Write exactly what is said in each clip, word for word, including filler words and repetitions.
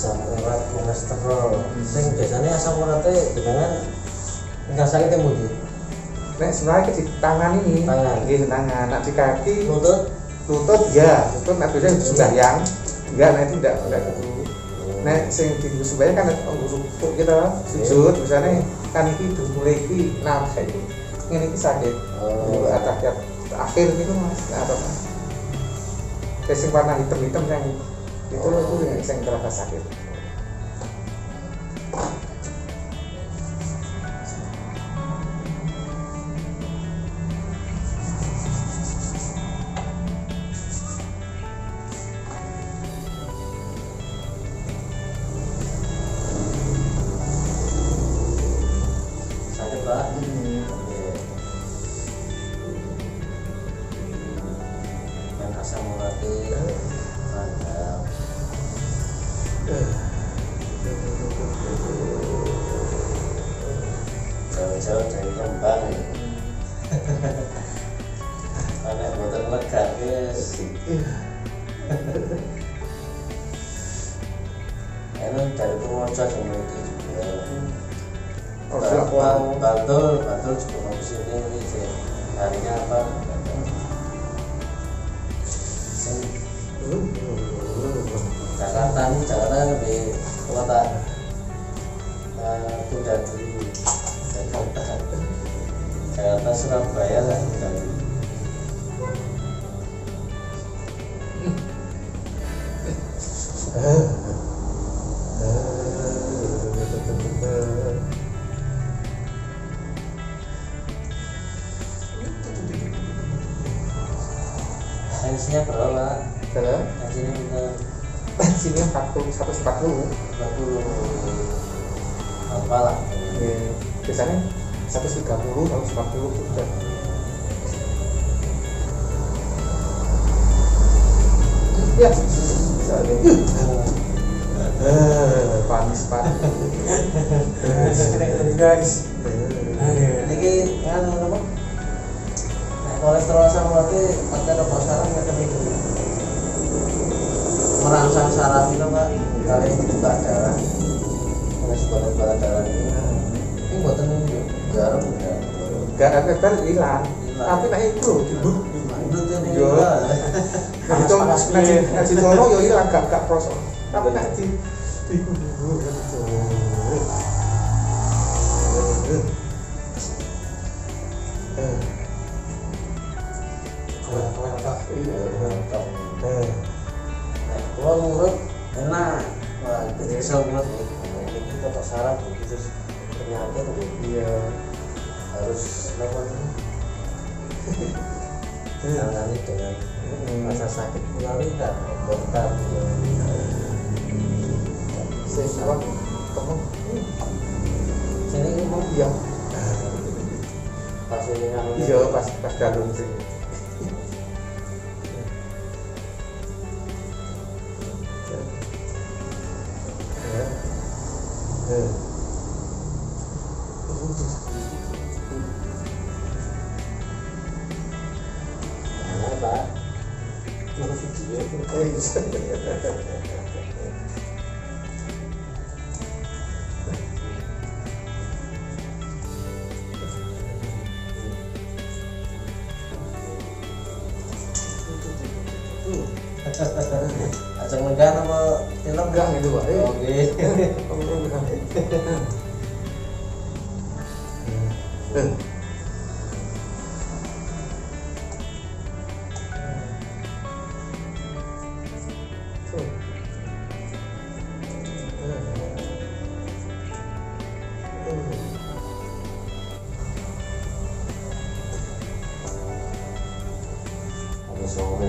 asam urat kolesterol. Sing biasanya asam uratnya dengan ingkang sakit yang mudi. Nek sebenarnya di tangan ini, Tangan. Nggih, tangan. Nak di kaki, Lutut lutut ya, lutut nak biasanya sembahyang. Enggak, nah itu enggak enggak gitu. Nek sing di sembahyang kan nggo rukuk kita sujud, misalnya kan iki mulai iki nah saiki. Ngene iki sakit. Oh. Atahiyat akhir itu Mas, nah, apa Mas? Kayak sing warna hitam-hitam yang itu Oh. itu yang sing terasa sakit. sakit Pak. Hmm. Yang asam uratnya ada. Jauh-jauh dari Rembang ya. Anak boten lega guys. Emang dari Purworejo sama itu juga. Oh, siap, Ba- Bang. Bantul, Bantul juga mau kesini ini sih. Harinya apa? Sing- Jakarta nih, Jakarta lebih kota uh, tunda dulu. Jakarta, Jakarta Surabaya lah tunda dulu. Tensinya berapa? Dalam Tensinya kita sini empat puluh satu empat puluh. empat puluh apa lah? Biasanya seratus tiga puluh, seratus empat puluh sudah. Ya, misalnya. Eh, panis panis. Guys. Ini kan apa? Nah, kolesterol sama berarti pakai rokok sekarang nggak terlalu merangsang saraf itu Pak. Kali ini buka darah, mulai sebaran-baran darah ini. Ini buatan ini garam ya. Garam kan hilang. Hilang. Tapi nek itu dibut. Menurut ini Yo. Pak. Nah, itu ngaji ngaji tolong yo hilang gak gak kroso. Tapi nek di di Kalau ngurut enak, wah itu bisa ngurut nih. Ini kita tak saraf begitu penyakit iya harus apa nih? Tangani dengan rasa sakit melalui kan dokter. saya salah kamu Sini ngomong iya pas ini kan iya pas pas dalam sih. Nah, Pak. Mau video. Ajeng menggan apa film Enggak gitu Pak. Oke. Oke, sore.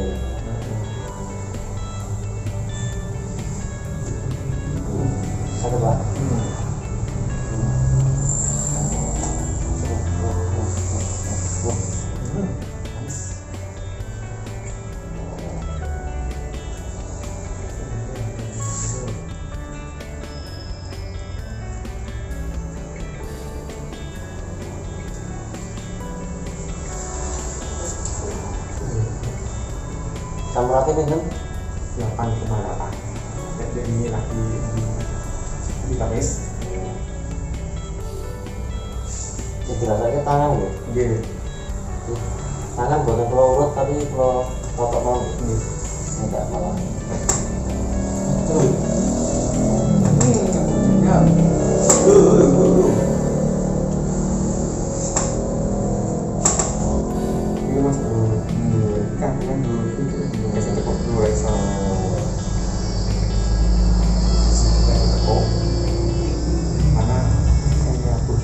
Satu Pak. Samrati pinten? delapan koma delapan. Jadi ini lagi di kamis. Yang dirasanya tangan lho. Nggih. Tangan buatan pulau urut tapi pulau totok mau. Nggih. Enggak malah. Tuh. Ya. Duh. Ini Mas Bro. Kan kan dulu itu dulu sampai kok dulu sama. Oh. Mana saya hapus.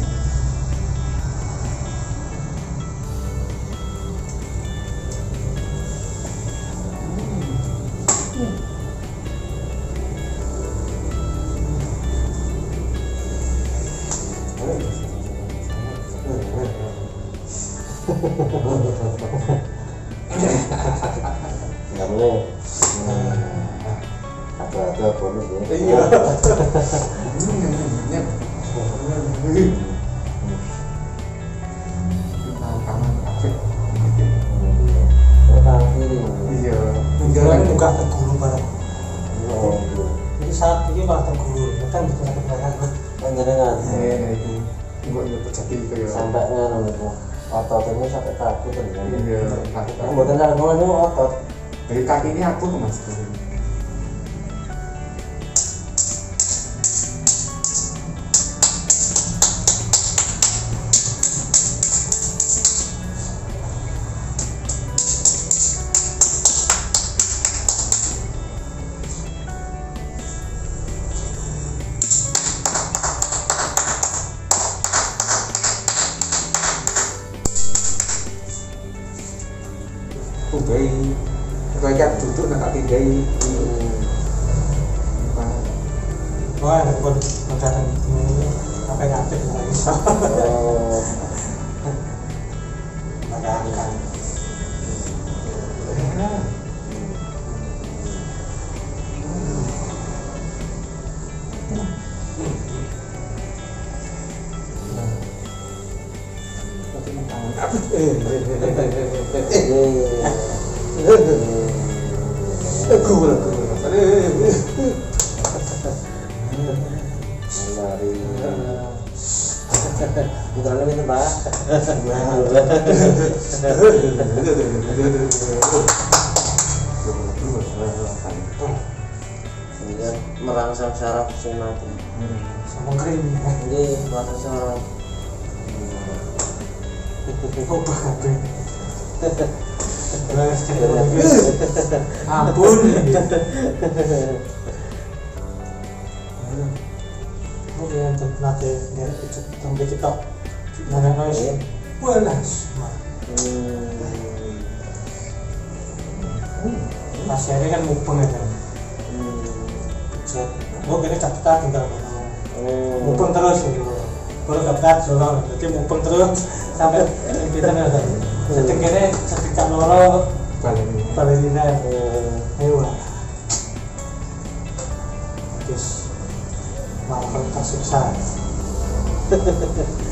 Nggak boleh. Ada-ada bonus ya. Iya. Nyep. Tangan kafe. Oh, tapi Iya. Mingguan juga terguru barang. oh, Jadi saat ini malah terguru, kan bisa sakit badan. panjenengan Iya itu. Enggak ya terjadi itu ya. sampai ngono niku. Ototnya sampai kaku kan. Iya. Aku mboten sak ngono niku otot. Dari kaki ini aku tuh Mas. Tunggai, tunggai kan duduk nak tak tinggai. Wah, ada pun mendadak ini apa yang aktif lagi sama. Oh, Mendadak. Eh, Aku lah, aku lah. lari. Bukan lebih tebak. Ini merangsang saraf sing mati. sama krim. Ini merangsang saraf. Coba kabeh. Terus cerita ampun. Oh ya, nanti dia itu sampai kita mana noise. Welas. Pasiennya kan mupeng ya kan. Oh, kira catatan tinggal mupeng terus gitu. Kalau dapat soalnya, jadi mupeng terus sampai kita nih. Setingginya setingkat loro balerina. Ayo lah. Terus malah kalau tak siksa.